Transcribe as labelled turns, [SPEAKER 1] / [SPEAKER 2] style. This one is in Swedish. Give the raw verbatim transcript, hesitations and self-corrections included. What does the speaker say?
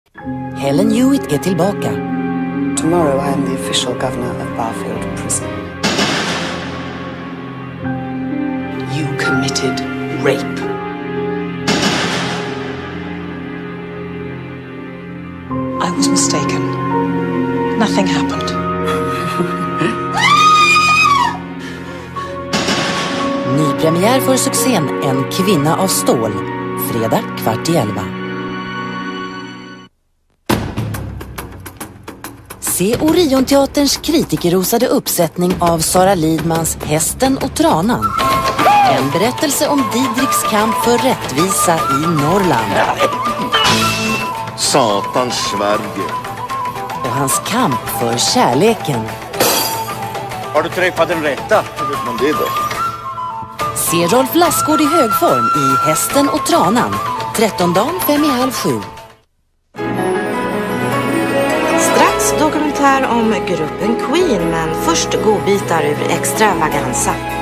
[SPEAKER 1] Helen Hewitt är tillbaka.
[SPEAKER 2] Tomorrow I am the official governor of Barfield Prison. You committed rape.
[SPEAKER 3] I was mistaken. Nothing happened.
[SPEAKER 1] Nypremiär för succén En kvinna av stål. Fredag kvart i elva. Se Orionteaterns kritikerrosade uppsättning av Sara Lidmans Hästen och tranan. En berättelse om Didriks kamp för rättvisa i Norrland.
[SPEAKER 4] Satans Sverige.
[SPEAKER 1] Och hans kamp för kärleken.
[SPEAKER 5] Har du träffat den rätta?
[SPEAKER 4] Hur vet man det då?
[SPEAKER 1] Se Rolf Lassgård i hög form i Hästen och tranan. trettondagen fem i halv sju.
[SPEAKER 6] Strax dokumentär om gruppen Queen, men först godbitar ur Extravaganza.